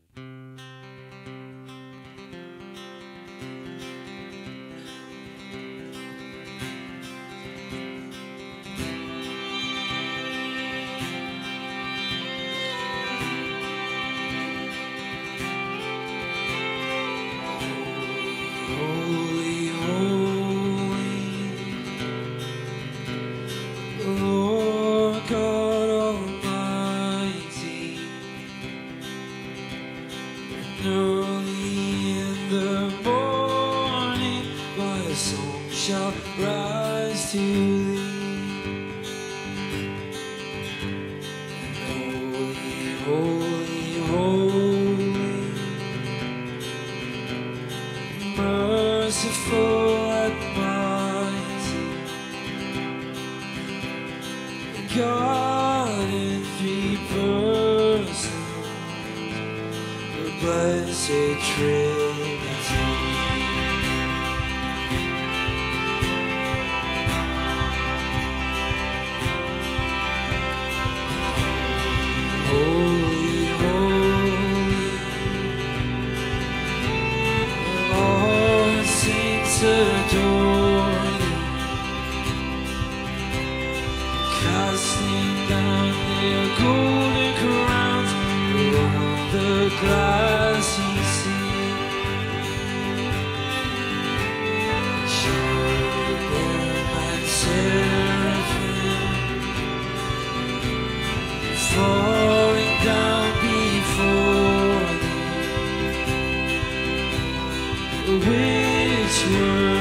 Holy, holy, Lord God Almighty. And early in the morning, my song shall rise to thee. Holy, holy, holy, merciful and mighty, God in three persons, the blessed Trinity. Holy, holy, all saints adore thee, casting down their golden crowns around the glassy sea. Cherubim and seraphim falling down before thee, which were